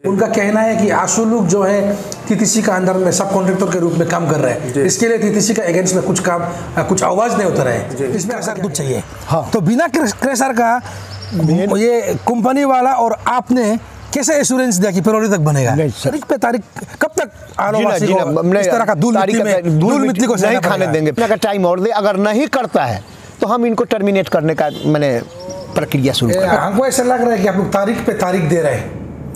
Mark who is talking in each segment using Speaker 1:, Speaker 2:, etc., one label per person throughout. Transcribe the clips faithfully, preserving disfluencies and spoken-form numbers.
Speaker 1: उनका कहना है कि आशु लोग जो है टीटीसी का अंदर में सब कॉन्ट्रैक्टर के रूप में काम कर रहे हैं, इसके लिए टीटीसी का अगेंस्ट में कुछ काम कुछ आवाज नहीं उतर है, इसमें ऐसा कुछ चाहिए। हाँ, तो बिना क्रेशर का ये कंपनी वाला और आपने कैसे एश्योरेंस दिया कि फरवरी तक बनेगा? तारीख पे तारीख कब तक आलोवासी को इस तरह का धूल मिट्टी में धूल मिट्टी को
Speaker 2: नहीं खाने देंगे? का टाइम और दे, अगर नहीं करता है तो हम इनको टर्मिनेट करने का मैंने प्रक्रिया शुरू कर।
Speaker 1: हमको ऐसा लग रहा है कि आप लोग तारीख पे तारीख दे रहे हैं।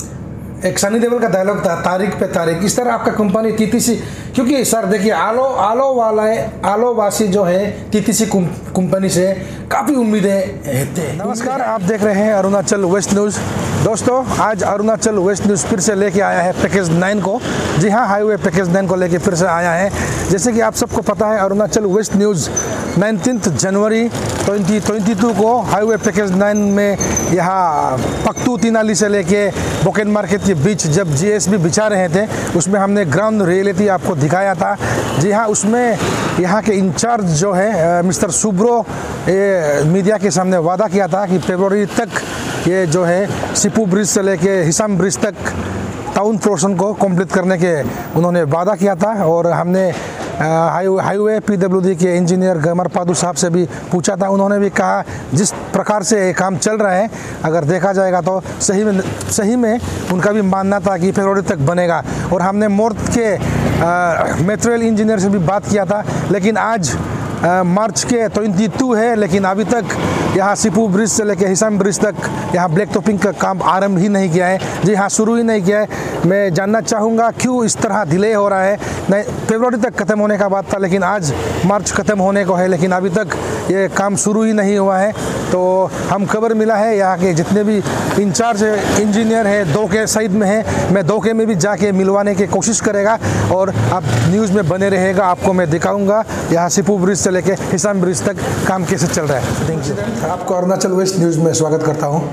Speaker 1: एक सनी देओल का डायलॉग था, तारीख पे तारीख। इस तरह आपका कंपनी टीटीसी, क्योंकि सर देखिए आलो आलो वाला है, आलो वासी जो है टीटीसी कंपनी से काफ़ी उम्मीदें थे। नमस्कार, आप देख रहे हैं अरुणाचल वेस्ट न्यूज़। दोस्तों, आज अरुणाचल वेस्ट न्यूज़ फिर से लेके आया है पैकेज नाइन को। जी हाँ, हाईवे पैकेज नाइन को लेके फिर से आया है। जैसे कि आप सबको पता है, Arunachal west news nineteenth January twenty twenty two को हाईवे पैकेज नाइन में यहाँ पक्तू तिनाली से लेके बोकेन मार्केट के बीच जब जीएसबी बिछा रहे थे, उसमें हमने ग्राउंड रियलिटी आपको दिखाया था। जी हाँ, उसमें यहाँ के इंचार्ज जो है मिस्टर सुब्रो ये मीडिया के सामने वादा किया था कि फरवरी तक ये जो है सिपू ब्रिज से लेके हिसाम ब्रिज तक टाउन पोर्शन को कंप्लीट करने के उन्होंने वादा किया था। और हमने हाईवे हाईवे पीडब्ल्यूडी के इंजीनियर गमर पादू साहब से भी पूछा था, उन्होंने भी कहा जिस प्रकार से ये काम चल रहा है, अगर देखा जाएगा तो सही में सही में उनका भी मानना था कि फरवरी तक बनेगा। और हमने मोर्थ के मटेरियल इंजीनियर से भी बात किया था, लेकिन आज मार्च के बाईस है, लेकिन अभी तक यहाँ सिपू ब्रिज से लेकर हिसाम ब्रिज तक यहाँ ब्लैक टॉपिंग का काम आरंभ ही नहीं किया है। जी हाँ, शुरू ही नहीं किया है। मैं जानना चाहूँगा क्यों इस तरह डिले हो रहा है। नहीं, फरवरी तक ख़त्म होने का बात था, लेकिन आज मार्च ख़त्म होने को है, लेकिन अभी तक ये काम शुरू ही नहीं हुआ है। तो हम खबर मिला है यहाँ के जितने भी इंचार्ज इंजीनियर है दो के साइड में है, मैं दो के में भी जाके मिलवाने की कोशिश करेगा और आप न्यूज़ में बने रहेगा। आपको मैं दिखाऊंगा यहाँ सिपू ब्रिज से लेके हिसाम ब्रिज तक काम कैसे चल रहा है। Thank you. आपको अरुणाचल वेस्ट न्यूज़ में स्वागत करता हूँ।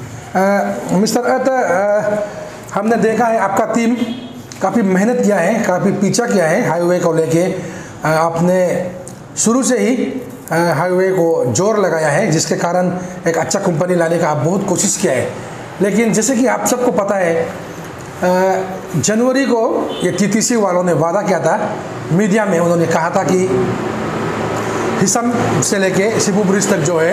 Speaker 1: मिस्टर अत, हमने देखा है आपका टीम काफ़ी मेहनत किया है, काफ़ी पीछा किया है हाईवे को लेके। आपने शुरू से ही हाईवे को जोर लगाया है, जिसके कारण एक अच्छा कंपनी लाने का आप बहुत कोशिश किया है। लेकिन जैसे कि आप सबको पता है, जनवरी को ये टीटीसी वालों ने वादा किया था मीडिया में, उन्होंने कहा था कि हिसाम से लेके सिपू ब्रिज तक जो है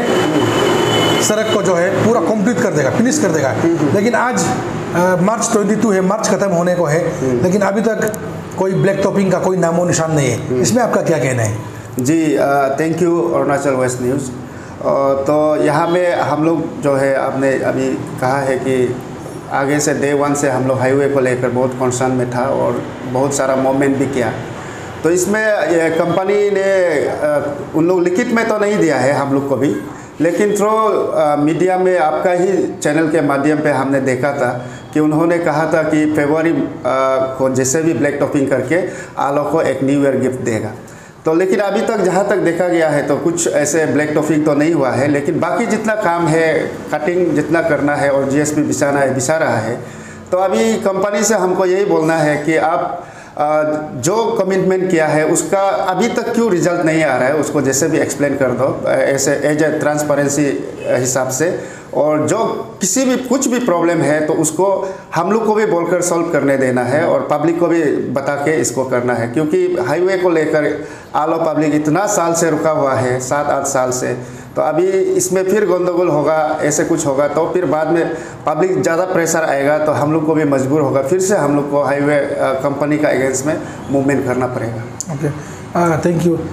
Speaker 1: सड़क को जो है पूरा कंप्लीट कर देगा, फिनिश कर देगा। लेकिन आज मार्च बाईस है, मार्च खत्म होने को है, लेकिन अभी तक कोई ब्लैक टॉपिंग का कोई नामो निशान नहीं है। इसमें आपका क्या कहना है?
Speaker 3: जी, thank you Arunachal west news. तो यहाँ में हम लोग जो है, आपने अभी कहा है कि आगे से डे वन से हम लोग हाईवे को लेकर बहुत कंसर्न में था और बहुत सारा मूवमेंट भी किया। तो इसमें ये कंपनी ने उन लोग लिखित में तो नहीं दिया है हम लोग को भी, लेकिन थ्रू मीडिया में आपका ही चैनल के माध्यम पे हमने देखा था कि उन्होंने कहा था कि फरवरी को जैसे भी ब्लैक टॉपिंग करके आलो को एक न्यू ईयर गिफ्ट देगा। तो लेकिन अभी तक जहाँ तक देखा गया है तो कुछ ऐसे ब्लैक टॉपिंग तो नहीं हुआ है, लेकिन बाकी जितना काम है, कटिंग जितना करना है और जीएसपी बिछाना है बिछा रहा है। तो अभी कंपनी से हमको यही बोलना है कि आप जो कमिटमेंट किया है उसका अभी तक क्यों रिजल्ट नहीं आ रहा है, उसको जैसे भी एक्सप्लेन कर दो ऐसे एज ए ट्रांसपेरेंसी हिसाब से। और जो किसी भी कुछ भी प्रॉब्लम है तो उसको हम लोग को भी बोलकर सॉल्व करने देना है और पब्लिक को भी बता के इसको करना है, क्योंकि हाईवे को लेकर आलो पब्लिक इतना साल से रुका हुआ है, सात आठ साल से। तो अभी इसमें फिर गंदगोल होगा, ऐसे कुछ होगा तो फिर बाद में पब्लिक ज़्यादा प्रेशर आएगा तो हम लोग को भी मजबूर होगा, फिर से हम लोग को हाईवे कंपनी का अगेंस्ट में मूवमेंट करना पड़ेगा।
Speaker 1: Okay, thank you.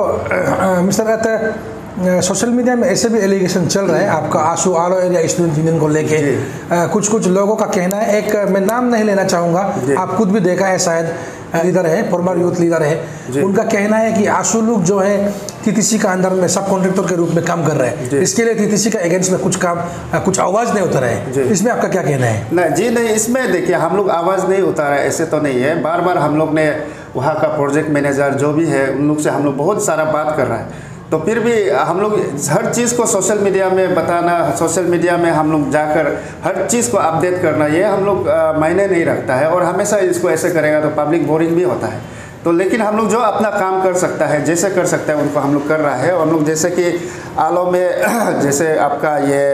Speaker 1: तो मिस्टर अत, सोशल मीडिया में ऐसे भी एलिगेशन चल रहा है आपका आशु आलो एरिया स्टूडेंट यूनियन को लेके। कुछ कुछ लोगों का कहना है, एक मैं नाम नहीं लेना चाहूँगा, आप खुद भी देखा है शायद, लीडर है, फॉर्मर यूथ लीडर है, उनका कहना है कि आशु लोग जो है टीटीसी का अंदर में सब कॉन्ट्रैक्टर के रूप में काम कर रहे हैं, इसके लिए टीटीसी का अगेंस्ट में कुछ काम कुछ आवाज़ नहीं उतारा है। इसमें आपका क्या कहना है?
Speaker 3: नहीं जी, नहीं, इसमें देखिए हम लोग आवाज़ नहीं उतारा है ऐसे तो नहीं है। बार बार हम लोग ने वहाँ का प्रोजेक्ट मैनेजर जो भी है उन लोग से हम लोग बहुत सारा बात कर रहा है, तो फिर भी हम लोग हर चीज़ को सोशल मीडिया में बताना, सोशल मीडिया में हम लोग जाकर हर चीज़ को अपडेट करना, ये हम लोग मायने नहीं रखता है। और हमेशा इसको ऐसे करेगा तो पब्लिक बोरिंग भी होता है। तो लेकिन हम लोग जो अपना काम कर सकता है, जैसे कर सकता है, उनको हम लोग कर रहा है। और हम लोग जैसे कि आलो में जैसे आपका ये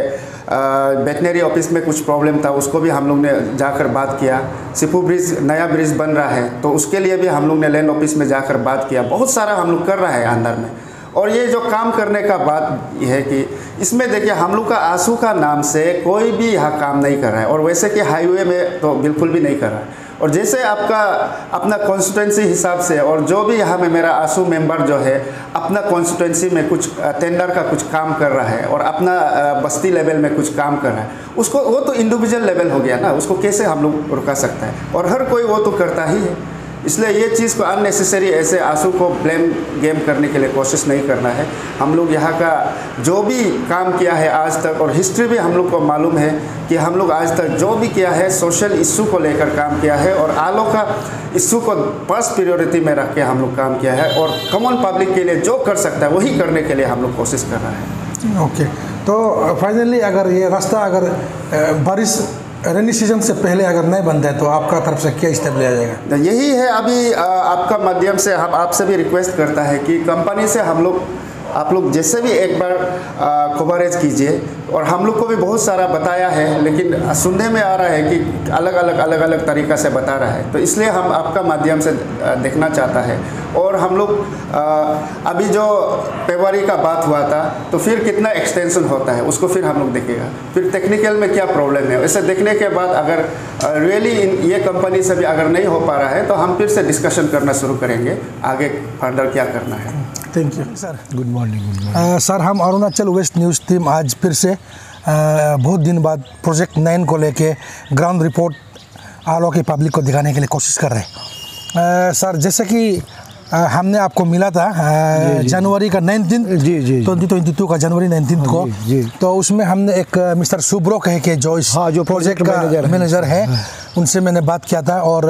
Speaker 3: वेटनरी ऑफिस में कुछ प्रॉब्लम था, उसको भी हम लोग ने जाकर बात किया। सिपू ब्रिज नया ब्रिज बन रहा है तो उसके लिए भी हम लोग ने लैंड ऑफिस में जाकर बात किया। बहुत सारा हम लोग कर रहा है अंदर में। और ये जो काम करने का बात यह है कि इसमें देखिए हम लोग का आंसू का नाम से कोई भी यहाँ काम नहीं कर रहा है, और वैसे कि हाईवे में तो बिल्कुल भी नहीं कर रहा है। और जैसे आपका अपना कॉन्स्टिट्यूंसी हिसाब से, और जो भी यहाँ में मेरा आंसू मेंबर जो है अपना कॉन्स्टिट्यूंसी में कुछ टेंडर का कुछ काम कर रहा है और अपना बस्ती लेवल में कुछ काम कर रहा है, उसको वो तो इंडिविजुअल लेवल हो गया ना, उसको कैसे हम लोग रुका सकता है। और हर कोई वो तो करता ही है। इसलिए ये चीज़ को अननेसेसरी ऐसे आंसू को ब्लेम गेम करने के लिए कोशिश नहीं करना है। हम लोग यहाँ का जो भी काम किया है आज तक, और हिस्ट्री भी हम लोग को मालूम है कि हम लोग आज तक जो भी किया है सोशल इशू को लेकर काम किया है, और आलो का इशू को फर्स्ट प्रायोरिटी में रख के हम लोग काम किया है, और कॉमन पब्लिक के लिए जो कर सकता है वही करने के लिए हम लोग कोशिश कर रहा है।
Speaker 1: ओके, तो फाइनली अगर ये रास्ता अगर बारिश रेनी सीजन से पहले अगर नहीं बनता है तो आपका तरफ से क्या स्टेप लिया जाएगा?
Speaker 3: यही है अभी आ, आपका माध्यम से हम आपसे भी रिक्वेस्ट करता है कि कंपनी से हम लोग आप लोग जैसे भी एक बार कवरेज कीजिए। और हम लोग को भी बहुत सारा बताया है, लेकिन सुनने में आ रहा है कि अलग अलग अलग अलग तरीक़ा से बता रहा है, तो इसलिए हम आपका माध्यम से देखना चाहता है। और हम लोग अभी जो फरवरी का बात हुआ था तो फिर कितना एक्सटेंशन होता है उसको फिर हम लोग देखेगा, फिर टेक्निकल में क्या प्रॉब्लम है। वैसे देखने के बाद अगर रियली ये कंपनी से भी अगर नहीं हो पा रहा है तो हम फिर से डिस्कशन करना शुरू करेंगे आगे फर्दर क्या करना है।
Speaker 1: Thank you sir.
Speaker 2: Good morning. Good morning
Speaker 1: sir, हम अरुणाचल वेस्ट न्यूज़ टीम आज फिर से uh, बहुत दिन बाद प्रोजेक्ट नाइन को लेके ग्राउंड रिपोर्ट आलो की पब्लिक को दिखाने के लिए कोशिश कर रहे हैं। uh, सर, जैसे कि uh, हमने आपको मिला था uh, जनवरी का नाइनटीन
Speaker 2: जी जी
Speaker 1: ट्वेंटी ट्वेंटी टू का जनवरी नाइनटीन को
Speaker 2: जी, जी।
Speaker 1: तो उसमें हमने एक मिस्टर सुब्रो कहे के जो इस
Speaker 2: हाँ, जो
Speaker 1: प्रोजेक्ट का मैनेजर है, उनसे मैंने बात किया था। और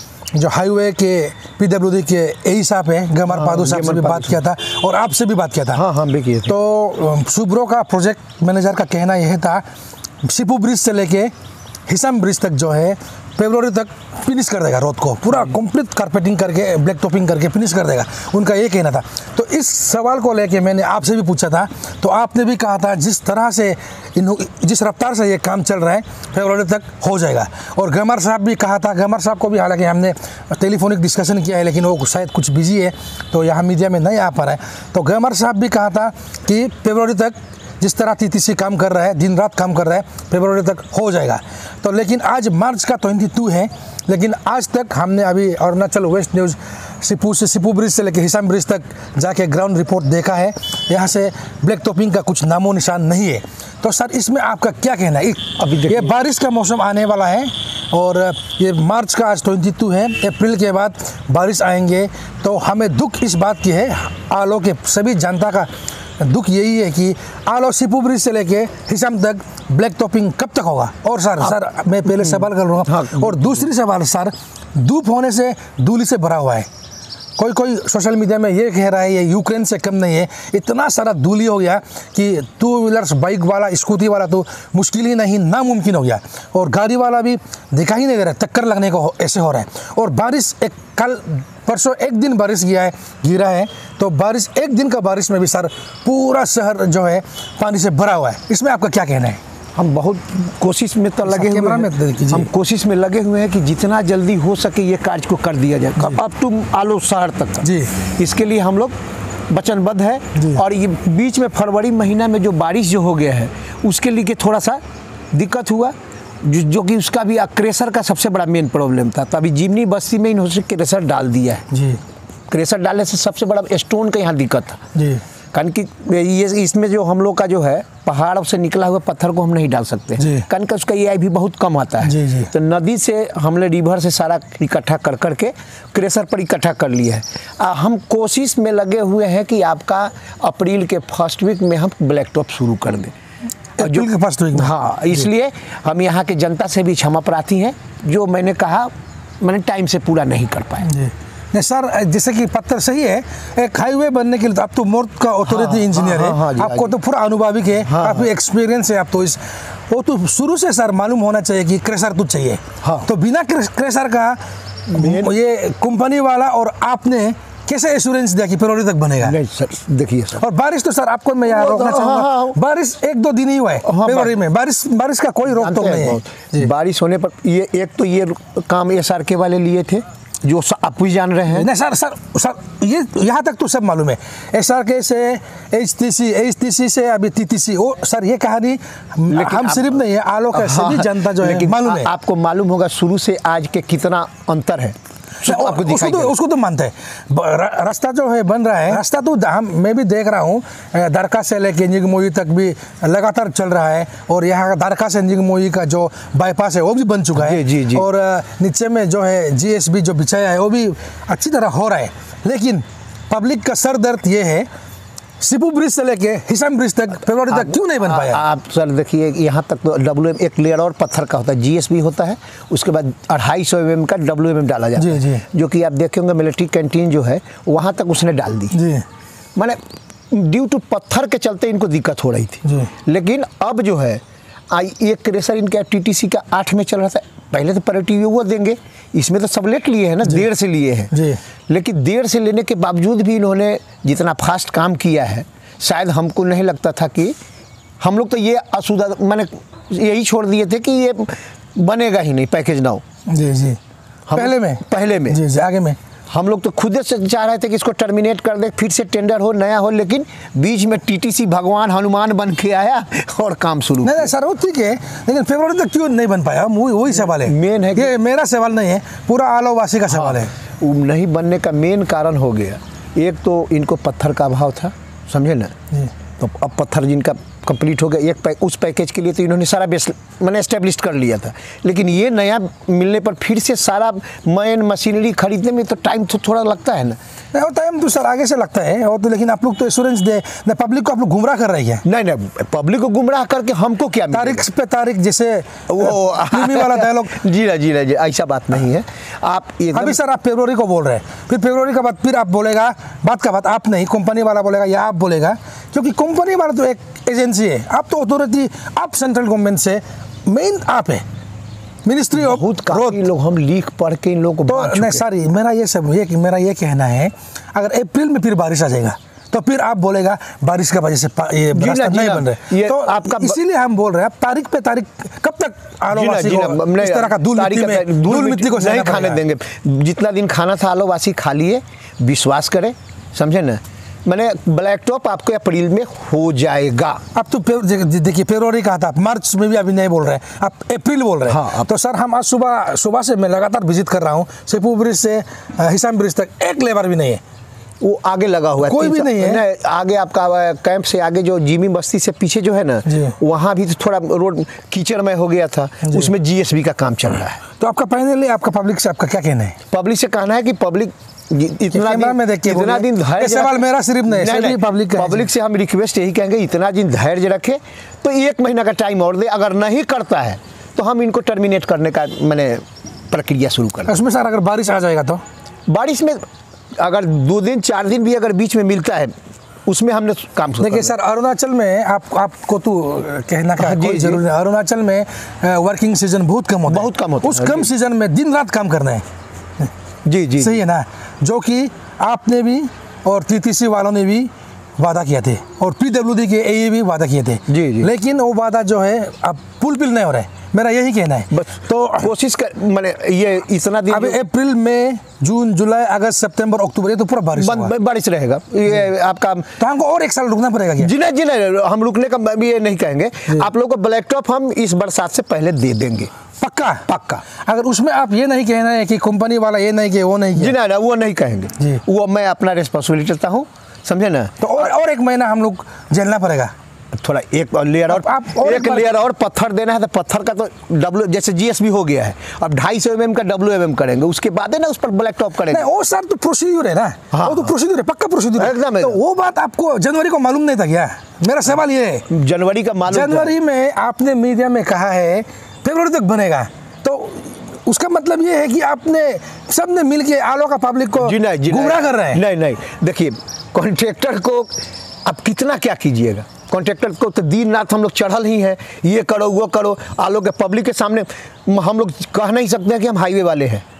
Speaker 1: जो हाईवे के पीडब्ल्यूडी के एई साहब हैं गमर पादू साहब से भी बात किया था, और आपसे भी बात किया था।
Speaker 2: हाँ हम भी किए थे।
Speaker 1: तो सुब्रो का प्रोजेक्ट मैनेजर का कहना यह था सिपू ब्रिज से लेके हिसाम ब्रिज तक जो है फरवरी तक फिनिश कर देगा, रोड को पूरा कंप्लीट कारपेटिंग करके ब्लैक टॉपिंग करके फिनिश कर देगा, उनका ये कहना था। तो इस सवाल को लेके मैंने आपसे भी पूछा था, तो आपने भी कहा था जिस तरह से इन जिस रफ्तार से ये काम चल रहा है फरवरी तक हो जाएगा। और गमर साहब भी कहा था, गमर साहब को भी हालांकि हमने टेलीफोनिक डिस्कशन किया है लेकिन वो शायद कुछ बिजी है तो यहाँ मीडिया में नहीं आ पा रहा है। तो गमर साहब भी कहा था कि फरवरी तक जिस तरह टीटीसी काम कर रहा है, दिन रात काम कर रहा है, फरवरी तक हो जाएगा। तो लेकिन आज मार्च का बाईस है, लेकिन आज तक हमने अभी अरुणाचल वेस्ट न्यूज़ सिपू से सिपू ब्रिज से लेकर हिसाम ब्रिज तक जाके ग्राउंड रिपोर्ट देखा है, यहाँ से ब्लैक टॉपिंग का कुछ नामो निशान नहीं है। तो सर, इसमें आपका क्या कहना है? अभी ये बारिश का मौसम आने वाला है और ये मार्च का आज बाईस है, अप्रैल के बाद बारिश आएंगे, तो हमें दुख इस बात की है, आलो के सभी जनता का दुख यही है कि आलो सिपू ब्रिज से लेके हिसाम तक ब्लैक टॉपिंग कब तक होगा? और सर सर मैं पहले सवाल कर लूँगा। हाँ, और दूसरी सवाल सर, धूप होने से धूली से भरा हुआ है, कोई कोई सोशल मीडिया में ये कह रहा है ये यूक्रेन से कम नहीं है, इतना सारा धूली हो गया कि टू व्हीलर्स बाइक वाला स्कूटी वाला तो मुश्किल ही नहीं नामुमकिन हो गया, और गाड़ी वाला भी दिखाई नहीं दे रहा है, टक्कर लगने को ऐसे हो रहा है। और बारिश एक कल परसों एक दिन बारिश गिरा है गिरा है तो बारिश एक दिन का बारिश में भी सर पूरा शहर जो है पानी से भरा हुआ है, इसमें आपका क्या कहना है?
Speaker 2: हम बहुत कोशिश में तो लगे हुए हैं, हम कोशिश में लगे हुए हैं कि जितना जल्दी हो सके ये कार्य को कर दिया जाए, अब तुम आलो शहर तक
Speaker 1: जी।
Speaker 2: इसके लिए हम लोग वचनबद्ध है। और ये बीच में फरवरी महीना में जो बारिश जो हो गया है उसके लिए थोड़ा सा दिक्कत हुआ, जो, जो कि उसका भी क्रेशर का सबसे बड़ा मेन प्रॉब्लम था। तो अभी जिमनी बस्ती में इन्होंने क्रेशर डाल दिया है जी। क्रेशर डालने से सबसे बड़ा स्टोन का यहाँ दिक्कत था जी, कारण कि ये इसमें जो हम लोग का जो है पहाड़ से निकला हुआ पत्थर को हम नहीं डाल सकते, कारण कि उसका ए आई भी बहुत कम आता है जी, जी। तो नदी से हमने रिवर से सारा इकट्ठा कर कर के क्रेशर पर इकट्ठा कर लिया है। आ, हम कोशिश में लगे हुए हैं कि आपका अप्रैल के फर्स्ट वीक में हम ब्लैक टॉप शुरू कर दें,
Speaker 1: जो के फर्स्ट वीक में।
Speaker 2: हाँ, इसलिए हम यहाँ के जनता से भी क्षमा प्रार्थी हैं, जो मैंने कहा मैंने टाइम से पूरा नहीं कर पाया।
Speaker 1: नहीं सर, जैसे कि पत्थर सही है, एक हाईवे बनने के लिए आप तो मोर्ट का अथॉरिटी इंजीनियर है, हाँ, हाँ, आपको तो पूरा अनुभविक है, हाँ, काफ़ी एक्सपीरियंस है आप तो इस वो तो शुरू से सर मालूम होना चाहिए कि क्रेशर तो चाहिए। हाँ। तो बिना क्रेशर का ये कंपनी वाला और आपने कैसे एश्योरेंस दिया कि फरवरी तक बनेगा?
Speaker 2: नहीं सर, देखिए सर,
Speaker 1: और बारिश तो सर आपको मैं यहाँ
Speaker 2: वो तो-
Speaker 1: रोकना
Speaker 2: हाँ, हाँ,
Speaker 1: चाहूंगा,
Speaker 2: हाँ।
Speaker 1: बारिश एक दो दिन ही हुआ है
Speaker 2: हाँ,
Speaker 1: फरवरी में, बारिश बारिश का कोई रोक टोक
Speaker 2: जानते
Speaker 1: नहीं
Speaker 2: हैं
Speaker 1: है।
Speaker 2: बहुत। बारिश होने पर ये एक तो ये काम एस आर के वाले लिए थे, जो स- आप भी जान रहे हैं।
Speaker 1: नहीं सर सर सर ये यहाँ तक तो सब मालूम है, एस आर के से H T C H T C से अभी टी टी सी, वो सर ये कहानी हम
Speaker 2: आप-
Speaker 1: सिर्फ नहीं है, आलो का सभी
Speaker 2: हाँ,
Speaker 1: जनता जो है
Speaker 2: लेकिन
Speaker 1: मालूम
Speaker 2: आ-
Speaker 1: है।
Speaker 2: आपको मालूम होगा शुरू से आज के कितना अंतर है, सब
Speaker 1: नहीं,
Speaker 2: आपको
Speaker 1: उसको
Speaker 2: दिखाई
Speaker 1: तो
Speaker 2: देगा।
Speaker 1: उसको तो मानते हैं, ब- र- रास्ता जो है बन रहा है, रास्ता तो हम मैं भी देख रहा हूँ, अ, दरका से लेके निगमोई तक भी लगातार चल रहा है, और यहाँ का दरका से निगमोई का जो बाईपास है वो भी बन चुका है,
Speaker 2: जी, जी, जी।
Speaker 1: और अ, नीचे में जो है जी एस बी जो बिछाया है वो भी अच्छी तरह हो रहा है। लेकिन पब्लिक का सर दर्द ये है, सिपू ब्रिज से लेके हिसाम ब्रिज तक फरवरी तक क्यों नहीं बन
Speaker 2: आ-
Speaker 1: पाया?
Speaker 2: आप सर देखिए, यहाँ तक तो डब्ल्यू एम एक लेयर और पत्थर का होता है, जी एस बी होता है, उसके बाद अढ़ाई सौ एम एम का डब्ल्यू एम एम डाला जाता
Speaker 1: जी,
Speaker 2: है,
Speaker 1: जी।
Speaker 2: जो कि आप देखे होंगे मिलिट्री कैंटीन जो है वहाँ तक उसने डाल दी।
Speaker 1: जी
Speaker 2: माने ड्यू टू पत्थर के चलते इनको दिक्कत हो रही थी।
Speaker 1: जी।
Speaker 2: लेकिन अब जो है आई एक क्रेशर इनका टी टी सी का आठ में चल रहा था, पहले तो पैरिटी वो देंगे, इसमें तो सबलेट लिए हैं ना, देर से लिए हैं,
Speaker 1: जी।
Speaker 2: लेकिन देर से लेने के बावजूद भी इन्होंने जितना फास्ट काम किया है, शायद हमको नहीं लगता था कि हम लोग तो ये असुदा मैंने यही छोड़ दिए थे कि ये बनेगा ही नहीं पैकेज नाउ।
Speaker 1: जी जी
Speaker 2: हम-
Speaker 1: पहले में
Speaker 2: पहले में
Speaker 1: जी जी आगे में
Speaker 2: हम लोग तो खुद से चाह रहे थे कि इसको टर्मिनेट कर दे, फिर से टेंडर हो, नया हो, लेकिन बीच में टी टी सी भगवान हनुमान बन के आया और काम शुरू
Speaker 1: नहीं नहीं सर वो ठीक है, लेकिन फरवरी तक क्यों नहीं बन पाया? वही वही सवाल है,
Speaker 2: मेन है कि-
Speaker 1: ये मेरा सवाल नहीं है, पूरा आलोवासी का सवाल है।
Speaker 2: वो नहीं बनने का मेन कारण हो गया, एक तो इनको पत्थर का अभाव था, समझे ना, तो अब पत्थर जिनका कंप्लीट हो गया, एक पैक, उस पैकेज के लिए तो इन्होंने सारा बेस मैंने एस्टेब्लिश कर लिया था, लेकिन ये नया मिलने पर फिर से सारा मैन मशीनरी खरीदने में तो टाइम तो थोड़ा लगता है ना।
Speaker 1: नहीं वो टाइम तो सर आगे से लगता है, और तो लेकिन आप लोग तो एश्योरेंस दे न, पब्लिक को आप लोग गुमराह कर रही है,
Speaker 2: नहीं नहीं, पब्लिक को गुमराह करके हमको क्या मिलेगा?
Speaker 1: तारीख पे तारीख जैसे
Speaker 2: वो
Speaker 1: फिल्मी वाला डायलॉग।
Speaker 2: जी ना जी ना जी, ऐसा बात नहीं है। आप एकदम-
Speaker 1: अभी सर आप फरवरी को बोल रहे हैं, फिर फरवरी का बाद फिर आप बोलेगा, बात का बात आप नहीं, कंपनी वाला बोलेगा या आप बोलेगा, क्योंकि कंपनी वाला तो एक एजेंसी है, आप तो अथॉरिटी, आप सेंट्रल गवर्नमेंट से मेन आप है, मिनिस्ट्री ऑफ
Speaker 2: बहुत काफी लोग हम लिख पढ़ के इन लोगों को
Speaker 1: तो
Speaker 2: बांट
Speaker 1: नहीं
Speaker 2: चुके
Speaker 1: सॉरी, मेरा ये सब ये मेरा ये कहना है, अगर अप्रैल में फिर बारिश आ जाएगा तो फिर आप बोलेगा बारिश की वजह से पा- ये
Speaker 2: जी ना,
Speaker 1: रास्ता
Speaker 2: जी
Speaker 1: नहीं
Speaker 2: ना।
Speaker 1: बन रहे,
Speaker 2: ये
Speaker 1: तो
Speaker 2: आपका ब-
Speaker 1: इसीलिए हम बोल रहे हैं तारीख पे तारीख कब तक आलोवासी
Speaker 2: जी ना,
Speaker 1: को
Speaker 2: जी ना,
Speaker 1: इस तरह का धूल
Speaker 2: तारीख
Speaker 1: मिट्टी
Speaker 2: का-
Speaker 1: में धूल मिट्टी को
Speaker 2: नहीं
Speaker 1: सहना
Speaker 2: खाने
Speaker 1: पड़ेगा।
Speaker 2: देंगे। जितना दिन खाना था आलोवासी खा लिए, विश्वास करें, समझे ना, मैंने ब्लैक टॉप आपको अप्रैल में हो जाएगा।
Speaker 1: अब तो पे- दे- देखिए फरवरी कहा था, मार्च में भी अभी नहीं बोल रहे हैं, आप अप्रैल बोल रहे हैं।
Speaker 2: हाँ, अब-
Speaker 1: तो सर हम आज सुबह सुबह से मैं लगातार विजिट कर रहा हूँ, सिपू ब्रिज से अ, हिसाम ब्रिज तक एक लेबर भी नहीं है,
Speaker 2: वो आगे लगा हुआ है,
Speaker 1: कोई
Speaker 2: तीन
Speaker 1: भी
Speaker 2: चार-
Speaker 1: नहीं है।
Speaker 2: आगे आपका अ, कैंप से आगे जो जिमी बस्ती से पीछे जो है ना,
Speaker 1: जी।
Speaker 2: वहाँ भी तो थोड़ा रोड कीचड़मय हो गया था, उसमें जी एस बी का काम चल रहा है।
Speaker 1: तो आपका फाइनली आपका पब्लिक से आपका क्या कहना है?
Speaker 2: पब्लिक से कहना है कि पब्लिक इतना
Speaker 1: कैमरा में देख के
Speaker 2: इतना
Speaker 1: बोलिए।
Speaker 2: दिन धैर्य
Speaker 1: ये सवाल
Speaker 2: रख-
Speaker 1: मेरा सिर्फ नहीं, सभी पब्लिक का है।
Speaker 2: पब्लिक से हम रिक्वेस्ट यही कहेंगे, इतना दिन धैर्य रखे, तो एक महीना का टाइम और दे, अगर नहीं करता है तो हम इनको टर्मिनेट करने का मैंने प्रक्रिया शुरू कर।
Speaker 1: उसमें सर अगर बारिश आ जाएगा तो
Speaker 2: बारिश में अगर दो दिन चार दिन भी अगर बीच में मिलता है, उसमें हमने काम शुरू
Speaker 1: देखिए
Speaker 2: करना
Speaker 1: सर, अरुणाचल में आप आपको तो कहना का
Speaker 2: हाँ, जी,
Speaker 1: कोई
Speaker 2: जी।
Speaker 1: जरूरी नहीं, अरुणाचल में वर्किंग सीजन बहुत कम होता है,
Speaker 2: बहुत कम होता है,
Speaker 1: उस
Speaker 2: हाँ,
Speaker 1: कम
Speaker 2: जी।
Speaker 1: सीजन में दिन रात काम करना है,
Speaker 2: है। जी जी
Speaker 1: सही है ना, जो कि आपने भी और टी टी सी वालों ने भी वादा किए थे, और पी डब्ल्यू डी के ए भी वादा किए थे,
Speaker 2: जी, जी।
Speaker 1: लेकिन वो वादा जो है अब फुलफिल नहीं हो रहा है, मेरा यही कहना है।
Speaker 2: बस तो कोशिश कर, मैंने ये इतना दिन
Speaker 1: अभी अप्रैल में जून जुलाई अगस्त सितंबर अक्टूबर ये तो पूरा बारिश हुआ।
Speaker 2: बंद- बारिश रहेगा, ये आपका
Speaker 1: तो हमको और एक साल रुकना पड़ेगा क्या?
Speaker 2: जी नहीं जी नहीं, हम रुकने का भी ये नहीं कहेंगे, आप लोगों को ब्लैक टॉप हम इस बरसात से पहले दे देंगे,
Speaker 1: पक्का
Speaker 2: पक्का।
Speaker 1: अगर उसमें आप ये नहीं कहना है कि कंपनी वाला ये नहीं किया वो नहीं
Speaker 2: जी
Speaker 1: किया,
Speaker 2: नहीं ना, वो नहीं कहेंगे,
Speaker 1: जी।
Speaker 2: वो मैं अपना रिस्पॉन्सिबिलिटी लेता हूँ, समझे ना।
Speaker 1: तो और और एक महीना हम लोग झेलना पड़ेगा।
Speaker 2: थोड़ा एक लेयर और
Speaker 1: आप और
Speaker 2: एक
Speaker 1: एक बार-
Speaker 2: लेयर और पत्थर देना है, तो पत्थर का तो डब्ल्यू जैसे जीएसबी हो गया है, अब ढाई सौ एम एम का डब्ल्यू एम एम करेंगे, उसके बाद है ना उस पर ब्लैक टॉप करेंगे।
Speaker 1: नहीं वो सर तो प्रोसीड्यूर है ना,
Speaker 2: हाँ,
Speaker 1: वो तो
Speaker 2: हाँ।
Speaker 1: प्रोसीड्यूर है, पक्का प्रोसीड्यूर है।
Speaker 2: एकदम,
Speaker 1: तो
Speaker 2: एकदम।
Speaker 1: वो बात आपको जनवरी को मालूम नहीं था क्या? मेरा सवाल ये है,
Speaker 2: जनवरी का मालूम था।
Speaker 1: जनवरी में आपने मीडिया में कहा है फरवरी तक बनेगा, तो उसका मतलब ये है कि आपने सबने मिलके आलो का पब्लिक को
Speaker 2: जी नहीं जी नहीं।
Speaker 1: गुमराह कर रहे हैं।
Speaker 2: नहीं नहीं, देखिए कॉन्ट्रैक्टर को अब कितना क्या कीजिएगा, कॉन्ट्रैक्टर को तो दिन रात हम लोग चढ़ल ही हैं, ये करो वो करो, आलो के पब्लिक के सामने हम लोग कह नहीं सकते हैं कि हम हाईवे वाले हैं,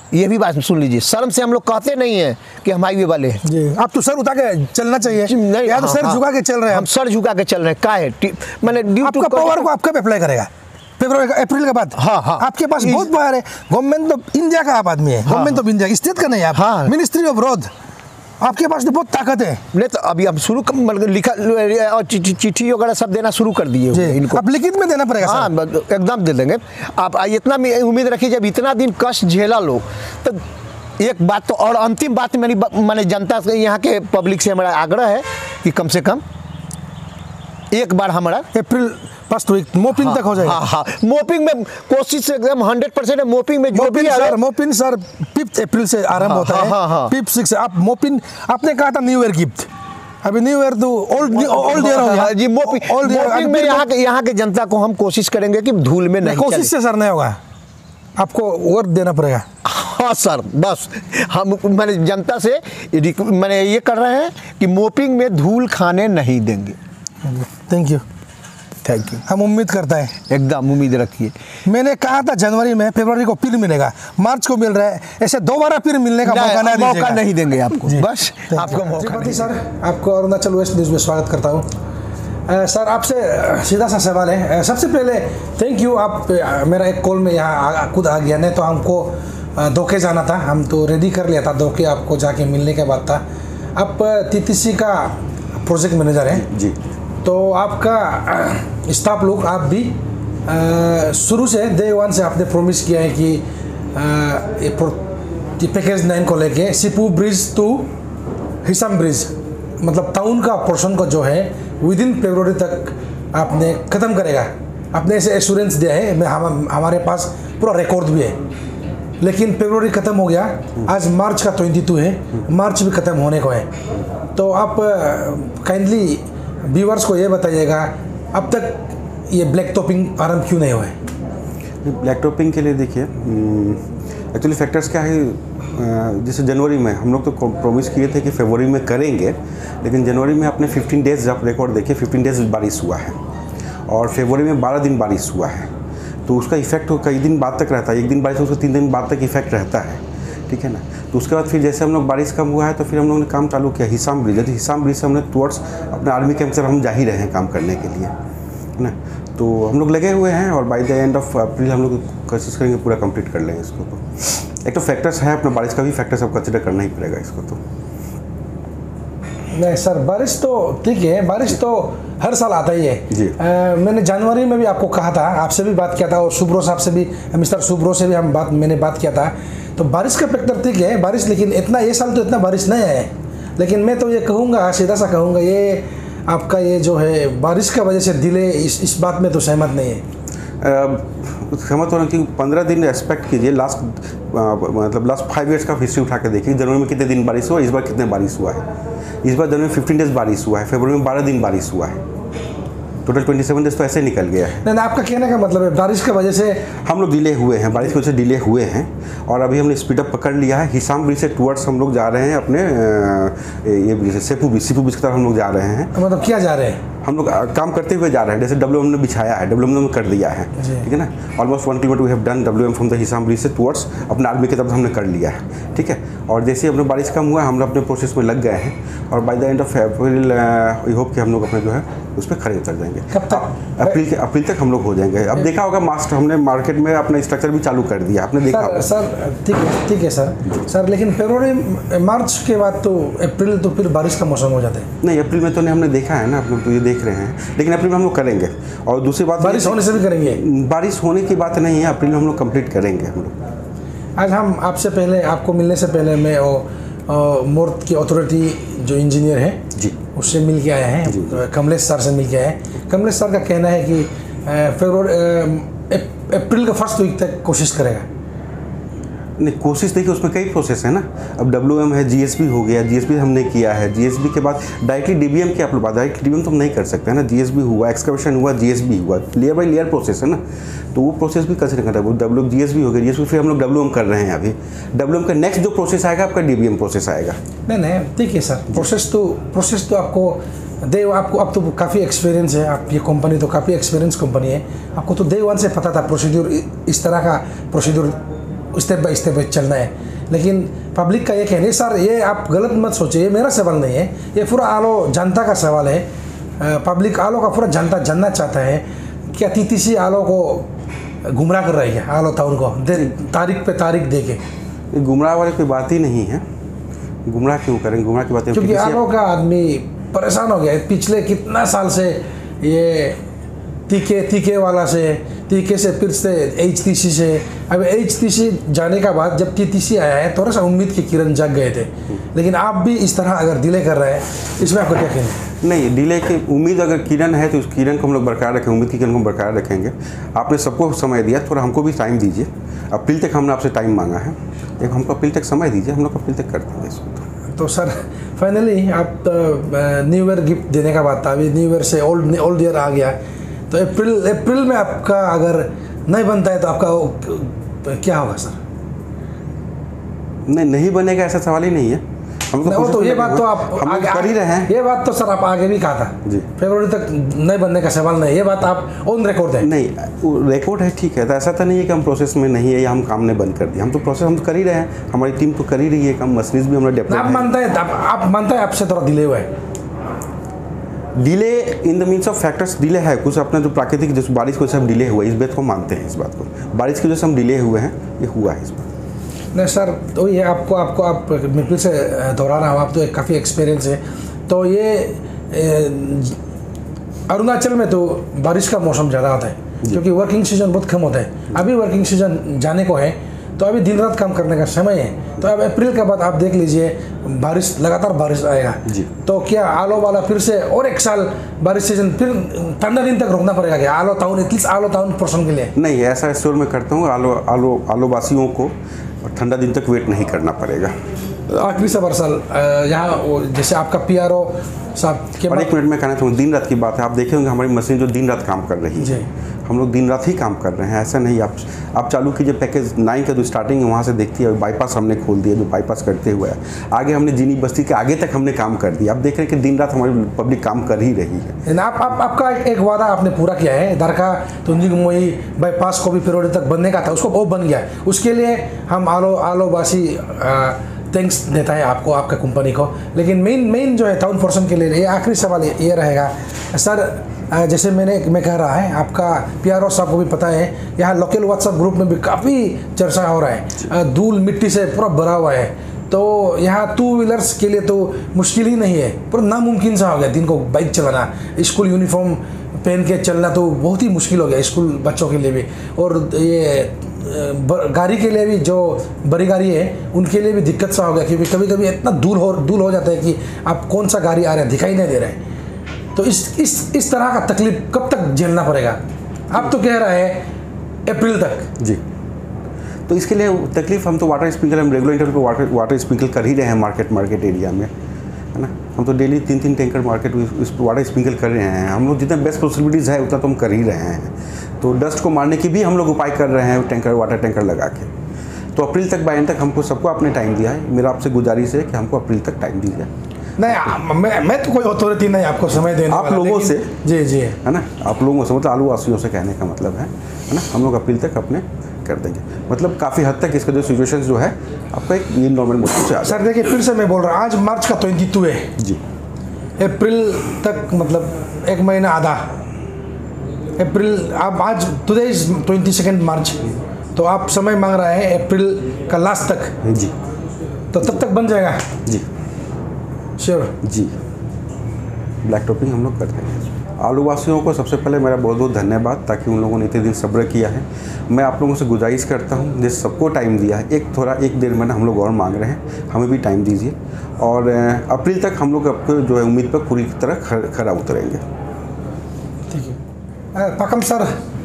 Speaker 2: ये भी बात सुन लीजिए, शर्म से हम लोग कहते नहीं हैं कि हम हाईवे वाले हैं
Speaker 1: जी। आप तो सर उठा के चलना चाहिए,
Speaker 2: नहीं,
Speaker 1: या तो
Speaker 2: हाँ,
Speaker 1: सर
Speaker 2: हाँ,
Speaker 1: झुका के चल रहे हैं।
Speaker 2: हम सर झुका के चल रहे हैं, का है मैंने ड्यू टू
Speaker 1: आपका पावर को आप कब अप्लाई करेगा? फरवरी अप्रैल के बाद?
Speaker 2: हाँ, हाँ।
Speaker 1: आपके पास बहुत पावर है। गवर्नमेंट तो इंडिया का आप आदमी है, गवर्नमेंट ऑफ इंडिया, स्टेट का नहीं है आप,
Speaker 2: हाँ।
Speaker 1: मिनिस्ट्री ऑफ रोड, आपके पास तो बहुत ताकत है।
Speaker 2: नहीं तो अभी हम शुरू मतलब लिखा और चिट्ठी वगैरह सब देना शुरू कर दिए इनको।
Speaker 1: अब लिखित में देना पड़ेगा।
Speaker 2: हाँ, एकदम दे देंगे। आप इतना उम्मीद रखिए, जब इतना दिन कष्ट झेला लोग, तो एक बात तो और अंतिम बात मेरी मैंने जनता से, यहाँ के पब्लिक से हमारा आग्रह है कि कम से कम एक बार हमारा
Speaker 1: अप्रैल फर्स्ट वीक मोपिन
Speaker 2: हाँ,
Speaker 1: तक हो जाएगा।
Speaker 2: हाँ, हाँ, मोपिंग में कोशिश एकदम हंड्रेड परसेंट है। मोपिंग में जो
Speaker 1: मोपिन
Speaker 2: भी
Speaker 1: sir, Mopin sir fifth April से आरंभ
Speaker 2: हाँ,
Speaker 1: होता
Speaker 2: हाँ,
Speaker 1: है।
Speaker 2: हाँ, हाँ।
Speaker 1: फिफ्थ सिक्स आप मोपिन, आपने कहा था न्यू ईयर गिफ्ट, अभी न्यू ईयर तो ओल्ड ओल्ड ईयर हो गया
Speaker 2: जी। मोपिंग मोपिंग में यहाँ के यहाँ के जनता को हम कोशिश करेंगे कि धूल में नहीं
Speaker 1: कोशिश से सर नहीं होगा, आपको वर्क देना पड़ेगा।
Speaker 2: हाँ सर, बस हम मैंने जनता से मैंने ये कर रहे हैं कि मोपिंग में धूल खाने नहीं देंगे।
Speaker 1: Thank you,
Speaker 2: thank you.
Speaker 1: हम उम्मीद करता है,
Speaker 2: एकदम उम्मीद रखिए।
Speaker 1: मैंने कहा था जनवरी में, फरवरी को फिर मिलेगा, मार्च को मिल रहा है, ऐसे दोबारा फिर मिलने का मौका नहीं
Speaker 2: मौका
Speaker 1: दीजिएगा।
Speaker 2: नहीं देंगे आपको, बस आपको मौका नहीं।
Speaker 1: सर, आपको अरुणाचल वेस्ट न्यूज़ में स्वागत करता हूँ। सर, आपसे सीधा सा सवाल है। सबसे पहले थैंक यू, आप मेरा एक कॉल में यहाँ खुद आ गया, नहीं तो हमको धोखे जाना था, हम तो रेडी कर लिया था धोखे, आपको जाके मिलने के बाद था। आप टीटीसी का प्रोजेक्ट मैनेजर हैं
Speaker 3: जी,
Speaker 1: तो आपका स्टाफ लोग, आप भी शुरू से डे वन से आपने प्रॉमिस किया है कि ये पैकेज नाइन को लेके Sipu bridge to Hisam bridge, मतलब टाउन का पोर्शन को जो है विद इन फरवरी तक आपने ख़त्म करेगा। आपने ऐसे एश्योरेंस दिया है, मैं हम हमारे पास पूरा रिकॉर्ड भी है। लेकिन फरवरी ख़त्म हो गया, आज मार्च का बाईस है, मार्च भी ख़त्म होने को है। तो आप काइंडली व्यूअर्स को ये बताइएगा, अब तक ये ब्लैक टॉपिंग आरंभ क्यों नहीं हुआ है?
Speaker 4: ब्लैक टॉपिंग के लिए देखिए, एक्चुअली फैक्टर्स क्या है, जैसे जनवरी में हम लोग तो प्रॉमिस किए थे कि फरवरी में करेंगे, लेकिन जनवरी में अपने पंद्रह डेज आप रिकॉर्ड देखिए, पंद्रह डेज बारिश हुआ है और फरवरी में बारह दिन बारिश हुआ है, तो उसका इफेक्ट कई दिन बाद तक रहता है। एक दिन बारिश उसका तीन दिन बाद तक इफेक्ट रहता है, ठीक है ना। तो उसके बाद फिर जैसे हम लोग बारिश कम हुआ है तो फिर हम लोग ने काम चालू किया हिसाम ब्रिज। तो हिसाम ब्रिज से हमने टुवर्ड्स अपने आर्मी कैंप से हम जा ही रहे हैं काम करने के लिए, है ना। तो हम लोग लगे हुए हैं और by the end of April हम लोग कोशिश करेंगे पूरा कंप्लीट कर लेंगे इसको। तो एक तो फैक्टर्स है, अपना बारिश का भी फैक्टर सब कंसिडर करना ही पड़ेगा इसको। तो
Speaker 1: नहीं सर, बारिश तो ठीक है, बारिश तो हर साल आता ही है
Speaker 4: जी।
Speaker 1: आ, मैंने जनवरी में भी आपको कहा था, आपसे भी बात किया था और सुब्रो साहब से भी, मिस्टर सुब्रो से भी हम बात मैंने बात किया था। तो बारिश का फैक्टर ठीक है, बारिश, लेकिन इतना ये साल तो इतना बारिश नहीं है। लेकिन मैं तो ये कहूँगा, सीधा सा कहूँगा, ये आपका ये जो है बारिश का वजह से डिले, इस इस बात में तो सहमत नहीं है।
Speaker 4: सहमत होना कि पंद्रह दिन एक्सपेक्ट कीजिए, लास्ट मतलब लास्ट फाइव ईयर्स का हिस्ट्री उठा के देखिए, जनवरी में कितने दिन बारिश हुआ, इस बार कितने बारिश हुआ है। इस बार जनवरी में फिफ्टीन डेज बारिश हुआ है, फरवरी में बारह दिन बारिश हुआ है, टोटल सत्ताईस डेज तो ऐसे निकल गया है।
Speaker 1: नहीं, आपका कहने का मतलब है बारिश की वजह से
Speaker 4: हम लोग डिले हुए हैं, बारिश की वजह से डिले हुए हैं और अभी हमने स्पीड अप पकड़ लिया है। हिसाम ब्रिज से टुवर्ड्स हम लोग जा रहे हैं अपने ये bridge Sepu bridge, Sipu bridge की तरफ हम लोग जा रहे हैं।
Speaker 1: मतलब क्या जा रहे हैं?
Speaker 4: हम लोग काम करते हुए जा रहे हैं, जैसे डब्ल्यू एम ने बिछाया है, डब्ल्यू एम ने कर दिया है, ठीक है ना। Almost one kilometre we have done W M from the Hisam bridge से टुवर्ड्स अपने आर्मी की तरफ हमने कर लिया है, ठीक है। और जैसे ही अपने बारिश कम हुआ हम लोग अपने प्रोसेस में लग गए हैं और by the end of April I hope कि हम लोग अपने जो है उस पर खड़े उतर जाएंगे।
Speaker 1: कब तक?
Speaker 4: अप्रैल के अप्रैल तक हम लोग हो जाएंगे। अब देखा होगा मास्टर हमने मार्केट में अपना स्ट्रक्चर भी चालू कर दिया, आपने देखा होगा।
Speaker 1: सर ठीक है, ठीक है सर सर लेकिन फरवरी मार्च के बाद तो अप्रैल तो फिर बारिश का मौसम हो जाता है।
Speaker 4: नहीं, अप्रैल में तो नहीं, हमने देखा है ना, आप लोग तो ये देख रहे हैं, लेकिन अप्रैल में हम लोग करेंगे। और दूसरी बात,
Speaker 1: बारिश होने से भी करेंगे?
Speaker 4: बारिश होने की बात नहीं है, अप्रैल में हम लोग कंप्लीट करेंगे हम लोग।
Speaker 1: आज हम आपसे पहले, आपको मिलने से पहले मैं वो मोर्थ की अथॉरिटी जो इंजीनियर है
Speaker 4: जी,
Speaker 1: उससे मिल के आए हैं, तो कमलेश सर से मिल के आए हैं। कमलेश सर का कहना है कि फरवरी अप्रैल का फर्स्ट वीक तक कोशिश करेगा।
Speaker 4: नहीं, कोशिश देखिए, उसमें कई प्रोसेस है ना। अब डब्ल्यू एम है, जी एस बी हो गया, जी एस बी हमने किया है, जी एस बी के बाद डायरेक्टली डी बी एम की आप लोग बात, डायरेक्टली डी बी एम तो हम नहीं कर सकते हैं ना। जी एस बी हुआ, एक्सकवेशन हुआ, जी एस बी हुआ, लेयर बाई लेयर प्रोसेस है ना, तो वो प्रोसेस भी कंसिडर करता है। वो डब्ल्यू जी एस बी हो गया, जी एस बी फिर हम लोग डब्ल्यू एम कर रहे हैं अभी। डब्ल्यू एम का नेक्स्ट जो प्रोसेस आएगा आपका डी बी एम प्रोसेस आएगा।
Speaker 1: नहीं नहीं ठीक है सर, प्रोसेस तो प्रोसेस तो आपको दे, आपको अब तो काफ़ी एक्सपीरियंस है, आप ये कंपनी तो काफ़ी एक्सपीरियंस कंपनी है, आपको तो डे वन से पता था प्रोसीड्यूर, इस तरह का प्रोसीड्यूर स्टेप बाय स्टेप चलना है। लेकिन पब्लिक का ये कहना है सर, ये आप गलत मत सोचिए, ये मेरा सवाल नहीं है, ये पूरा आलो जनता का सवाल है। पब्लिक आलो का पूरा जनता जानना चाहता है क्या टीटीसी आलो को गुमराह कर रही है, आलो टाउन को तारीख पे तारीख दे के।
Speaker 4: गुमराह वाले कोई बात ही नहीं है, गुमराह क्यों करेंगे, गुमराह की बातें
Speaker 1: क्योंकि आलो का आदमी परेशान हो गया है पिछले कितना साल से। ये टीके टीके वाला से, टीके से फिर से एच टी सी से, अब एच टी सी जाने का बाद जब टी टी सी आया है थोड़ा सा उम्मीद की किरण जग गए थे। लेकिन आप भी इस तरह अगर डिले कर रहे हैं, इसमें आपको क्या कहना है?
Speaker 4: नहीं, डिले की उम्मीद अगर किरण है तो उस किरण को हम लोग बरकरार रखें, उम्मीद की किरण को बरकरार रखेंगे। आपने सबको समय दिया, थोड़ा हमको भी टाइम दीजिए। अप्रैल तक हमने आपसे टाइम मांगा है, एक हमको अप्रैल तक समय दीजिए, हम लोग अप्रैल तक कर देंगे इसको।
Speaker 1: तो सर फाइनली आप न्यू ईयर गिफ्ट देने का बात था, अभी न्यू ईयर से ओल्ड ओल्ड ईयर आ गया, तो अप्रैल अप्रैल में आपका अगर नहीं बनता है तो आपका क्या होगा सर?
Speaker 4: नहीं, नहीं बनेगा ऐसा सवाल ही नहीं है। हम
Speaker 1: नहीं, वो तो ये बात तो आप
Speaker 4: हम
Speaker 1: आगे
Speaker 4: कर ही रहे हैं,
Speaker 1: ये बात तो सर आप आगे भी कहा था
Speaker 4: जी,
Speaker 1: फरवरी तक नहीं बनने का सवाल नहीं, ये बात आप ऑन रिकॉर्ड है।
Speaker 4: नहीं, रिकॉर्ड है, ठीक है, तो ऐसा तो नहीं है कि हम प्रोसेस में नहीं है या हम काम ने बंद कर दिया, हम तो प्रोसेस हम तो कर ही रहे हैं, हमारी टीम तो कर ही रही है काम, मशीनरीज भी हमारे डेवलप।
Speaker 1: आप मानता है आप, आप मानता है आपसे थोड़ा डिले हुआ है?
Speaker 4: Delay in the means of factors delay है कुछ, अपना जो प्राकृतिक जैसे बारिश की वजह से हम डिले हुआ है, इस बात को मानते हैं, इस बात को बारिश की वजह से हम डिले हुए हैं, ये हुआ है इस बात।
Speaker 1: नहीं सर, तो ये आपको आपको आप मैं फिर से दोहरा रहा हूँ, आप तो एक काफ़ी एक्सपीरियंस है, तो ये अरुणाचल में तो बारिश का मौसम ज़्यादा आता है क्योंकि वर्किंग सीजन बहुत कम होता है। अभी वर्किंग सीजन जाने को है तो अभी दिन रात काम करने का समय है, तो अब अप्रैल के बाद आप देख लीजिए बारिश, लगातार बारिश आएगा
Speaker 4: जी।
Speaker 1: तो क्या आलो वाला फिर से और एक साल बारिश सीजन फिर ठंडा दिन तक रुकना पड़ेगा क्या Aalo town, at least Aalo town person के लिए?
Speaker 4: नहीं, ऐसा स्टोर में करता हूँ, आलो आलो आलो वासियों को ठंडा दिन तक वेट नहीं करना पड़ेगा।
Speaker 1: आखिरी सवाल सर, यहाँ जैसे आपका पी आर ओ साहब के
Speaker 4: और एक मिनट में कहना चाहूँ, दिन रात की बात है, आप देखे होंगे हमारी मशीन जो दिन रात काम कर रही है, हम लोग दिन रात ही काम कर रहे हैं, ऐसा नहीं। आप आप चालू कीजिए पैकेज नाइन का जो स्टार्टिंग है वहाँ से देखती है, बाईपास हमने खोल दिया, जो बाईपास करते हुए है आगे हमने जीनी बस्ती के आगे तक हमने काम कर दिया। आप देख रहे हैं कि दिन रात हमारी पब्लिक काम कर ही रही है।
Speaker 1: आप, आप आपका एक वादा आपने पूरा किया है, दरका तुंजी गुमोई बाईपास को भी फिरोडी तक बनने का था, उसको वो बन गया, उसके लिए हम आलो आलोवासी थैंक्स देता है आपको, आपका कंपनी को। लेकिन मेन मेन जो है टाउन पर्सन के लिए ये आखिरी सवाल ये रहेगा सर, जैसे मैंने मैं कह रहा है, आपका पी आर ओ साहब को भी पता है, यहाँ लोकल व्हाट्सएप ग्रुप में भी काफ़ी चर्चा हो रहा है, धूल मिट्टी से पूरा भरा हुआ है, तो यहाँ टू व्हीलर्स के लिए तो मुश्किल ही नहीं है, पूरा नामुमकिन सा हो गया दिन को बाइक चलाना, स्कूल यूनिफॉर्म पहन के चलना तो बहुत ही मुश्किल हो गया स्कूल बच्चों के लिए भी, और ये गाड़ी के लिए भी जो बड़ी गाड़ी है उनके लिए भी दिक्कत सा हो गया, क्योंकि कभी कभी इतना दूर हो दूर हो जाता है कि आप कौन सा गाड़ी आ रहा है दिखाई नहीं दे रहा है। तो इस इस इस तरह का तकलीफ कब तक झेलना पड़ेगा? आप तो कह रहे हैं अप्रैल तक जी,
Speaker 4: तो इसके लिए तकलीफ हम तो वाटर स्प्रिंकलर, हम रेगुलर इंटरवल पे वाटर वाटर स्प्रिंकल कर ही रहे हैं मार्केट मार्केट एरिया में, है ना। हम तो डेली तीन तीन टैंकर मार्केट इस वाटर स्प्रिंकल कर रहे हैं, हम लोग जितना बेस्ट पॉसिबिलिटीज़ है उतना तो हम कर ही रहे हैं। तो डस्ट को मारने की भी हम लोग उपाय कर रहे हैं टैंकर वाटर टैंकर लगा के। तो अप्रैल तक बाय एंड तक हमको सबको आपने टाइम दिया है, मेरा आपसे गुजारिश है कि हमको अप्रैल तक टाइम दीजिए।
Speaker 1: नहीं, मैं मैं तो कोई अथॉरिटी नहीं आपको समय देने
Speaker 4: आप लोगों से,
Speaker 1: जी जी,
Speaker 4: है ना, आप लोगों से मतलब आलू वासियों से कहने का मतलब है है ना, हम लोग अप्रैल तक अपने कर देंगे, मतलब काफ़ी हद तक इसका जो सिचुएशन जो है आपका एक ये नॉर्मल मोड से आ।
Speaker 1: सर देखिए फिर से मैं बोल रहा हूँ, आज मार्च का ट्वेंटी टू है
Speaker 4: जी,
Speaker 1: अप्रैल तक मतलब एक महीना आधा, अप्रैल आप आज today is twenty second March, तो आप समय मांग रहे हैं अप्रैल का लास्ट तक
Speaker 4: जी,
Speaker 1: तो तब तक बन जाएगा
Speaker 4: जी
Speaker 1: श्योर
Speaker 4: जी, ब्लैक टॉपिंग हम लोग करते हैं। आलू वासियों को सबसे पहले मेरा बहुत बहुत धन्यवाद, ताकि उन लोगों ने इतने दिन सब्र किया है। मैं आप लोगों से गुजारिश करता हूँ, जिस सबको टाइम दिया है, एक थोड़ा एक डेढ़ महीना हम लोग और मांग रहे हैं, हमें भी टाइम दीजिए, और अप्रैल तक हम लोग आपको जो है उम्मीद पर पूरी तरह खरा उतरेंगे।
Speaker 1: ठीक है पाकम सर,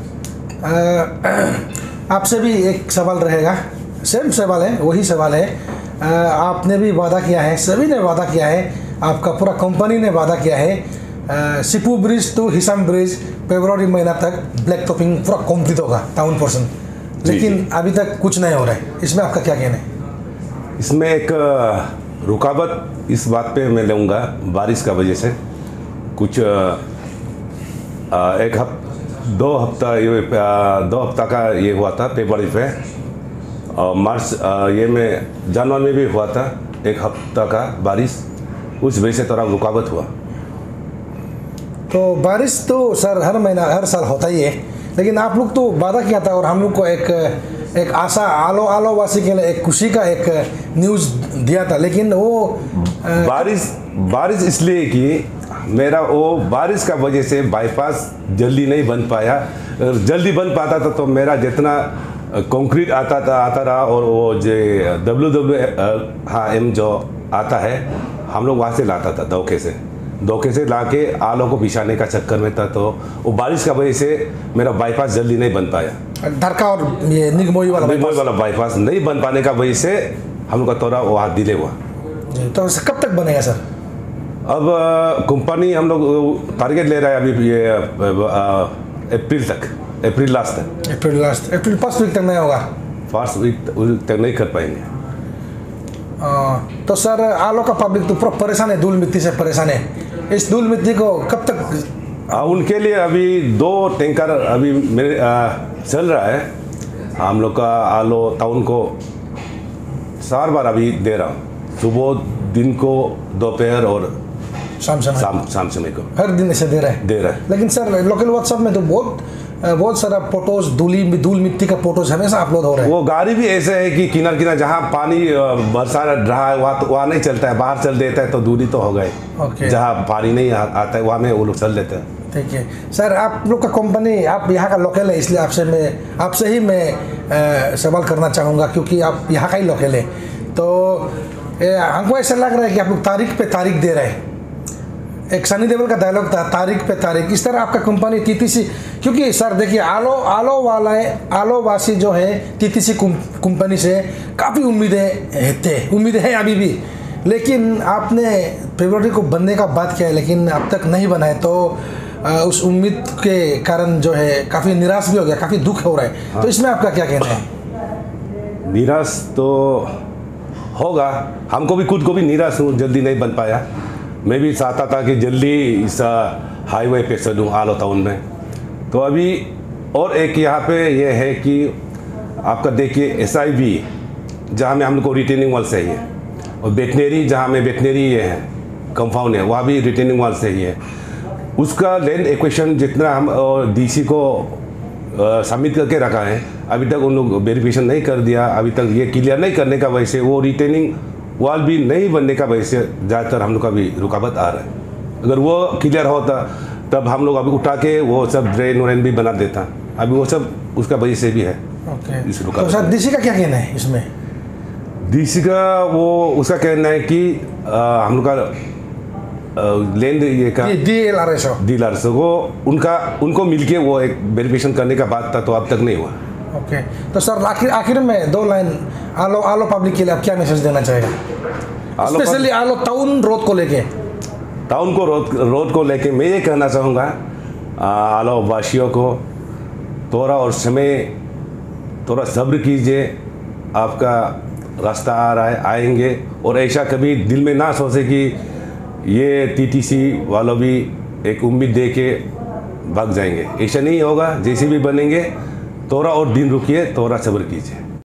Speaker 1: आपसे भी एक सवाल रहेगा, सेम सवाल है, वही सवाल है। आपने भी वादा किया है, सभी ने वादा किया है, आपका पूरा कंपनी ने वादा किया है, Sipu bridge to Hisam bridge फरवरी महीना तक ब्लैक टॉपिंग पूरा कंप्लीट होगा टाउन पोर्शन, लेकिन अभी तक कुछ नहीं हो रहा है, इसमें आपका क्या कहना है?
Speaker 5: इसमें एक रुकावट इस बात पे मैं लूँगा, बारिश का वजह से कुछ एक हफ्ता दो हफ्ता ये दो हफ्ता का ये हुआ था फरवरी पे, और मार्च अ, ये में जनवरी में भी हुआ था एक हफ्ता का बारिश, उस वजह से थोड़ा रुकावट हुआ।
Speaker 1: तो बारिश तो सर हर महीना हर साल होता ही है, लेकिन आप लोग तो वादा किया था और हम लोग को एक एक आशा आलो आलो वासी के लिए एक खुशी का एक न्यूज़ दिया था, लेकिन वो अ,
Speaker 5: बारिश बारिश इसलिए कि मेरा वो बारिश का वजह से बाईपास जल्दी नहीं बन पाया। अगर जल्दी बन पाता था तो मेरा जितना कंक्रीट आता था आता रहा, और वो जो डब्ल्यू डब्ल्यू हाँ एम जो आता है हम लोग वहाँ से लाता था, धोखे से धोखे से ला के आलों को बिछाने का चक्कर में था। तो वो बारिश का वजह से मेरा बाईपास जल्दी नहीं बन पाया।
Speaker 1: ढरका और ये निगमोई वाला
Speaker 5: निगमोई वाला बाईपास नहीं बन पाने का वजह से हम लोग का थोड़ा वहाँ डिले हुआ।
Speaker 1: जी, तो कब तक बनेगा सर?
Speaker 5: अब कंपनी हम लोग टारगेट ले रहा है अभी ये अप्रैल तक, अप्रैल लास्ट तक,
Speaker 1: April last April first week तक नहीं होगा।
Speaker 5: फर्स्ट वीक तक नहीं कर पाएंगे।
Speaker 1: आ, तो सर आलो का पब्लिक तो पूरा परेशान है, धूल मिट्टी से परेशान है। इस धूल मिट्टी को कब तक
Speaker 5: आ, उनके लिए अभी दो टैंकर अभी मेरे आ, चल रहा है। हम लोग का आलो टाउन को चार बार अभी दे रहा हूँ, सुबह दिन को, दोपहर और
Speaker 1: शाम समय
Speaker 5: शाम शाम समय को
Speaker 1: हर दिन ऐसे दे रहे हैं
Speaker 5: दे रहा है।
Speaker 1: लेकिन सर लोकल व्हाट्सएप में तो बहुत बहुत सारा फोटोज धूली धूल मिट्टी का फोटोज हमेशा अपलोड हो रहे हैं।
Speaker 5: वो गाड़ी भी ऐसे है कि किनार किनार जहाँ पानी बरसा रहा है वहाँ तो वहाँ नहीं चलता है, बाहर चल देता है तो दूरी तो हो गए।
Speaker 1: ओके।
Speaker 5: जहाँ पानी नहीं आ, आता है वहाँ में वो लोग चल देते हैं।
Speaker 1: ठीक है सर, आप लोग का कंपनी, आप यहाँ का लोकल है, इसलिए आपसे मैं आपसे ही मैं आ, सवाल करना चाहूँगा क्योंकि आप यहाँ का ही लोकल है। तो ए, हमको ऐसा लग रहा है कि आप लोग तारीख पे तारीख दे रहे हैं। एक सनी देओल का डायलॉग था, तारीख पे तारीख। इस तरह आपका कंपनी टीटीसी, क्योंकि सर देखिए आलो आलो वाला आलो वासी जो है टीटीसी कंपनी से काफ़ी उम्मीदें थे, उम्मीदें हैं अभी भी, लेकिन आपने फरवरी को बनने का बात किया है लेकिन अब तक नहीं बना है। तो आ, उस उम्मीद के कारण जो है काफ़ी निराश भी हो गया, काफ़ी दुख हो रहा है। हाँ। तो इसमें आपका क्या कहना है?
Speaker 5: निराश तो होगा, हमको भी खुद को भी निराश हूँ, जल्दी नहीं बन पाया। मैं भी चाहता था कि जल्दी इस हाईवे पे चलूँ आलो टाउन में। तो अभी और एक यहाँ पे ये है कि आपका देखिए एस आई बी जहाँ में हम लोग को रिटेनिंग वॉल चाहिए, और वेटनरी जहाँ में वेटनरी ये है कंपाउंड है वहाँ भी रिटेनिंग वॉल चाहिए। उसका लैंड एक्वेशन जितना हम डीसी को सबमिट करके रखा है, अभी तक उन लोग वेरिफिकेशन नहीं कर दिया। अभी तक ये क्लियर नहीं करने का वजह से वो रिटेनिंग वॉल भी नहीं बनने का वजह से ज़्यादातर हम लोग का भी रुकावट आ रहा है। अगर वो क्लियर होता तब हम लोग अभी उठा के वो सब ड्रेन व्रेन भी बना देता। अभी वो सब उसका वजह से भी है।
Speaker 1: ओके।
Speaker 5: इस
Speaker 1: तो सर डीसी का क्या कहना है इसमें?
Speaker 5: डीसी का वो उसका कहना है कि आ, हम लोग का लैंड ये का
Speaker 1: D L R S
Speaker 5: dealers को उनका उनको मिलके वो एक वेरिफिकेशन करने का बात था, तो अब तक नहीं हुआ।
Speaker 1: ओके। तो सर आखिर आखिर में दो लाइन आलो आलो पब्लिक के लिए आप क्या मैसेज देना चाहेगा, स्पेशली आलो टाउन रोड को लेके?
Speaker 5: टाउन को रोड रोड को लेके मैं ये कहना चाहूँगा आलो वासियों को, थोड़ा और समय थोड़ा सब्र कीजिए, आपका रास्ता आ रहा है, आएंगे। और ऐसा कभी दिल में ना सोचे कि ये टीटीसी वालों भी एक उम्मीद दे के भाग जाएंगे, ऐसा नहीं होगा। जैसे भी बनेंगे थोड़ा और दिन रुकिए, थोड़ा सब्र कीजिए।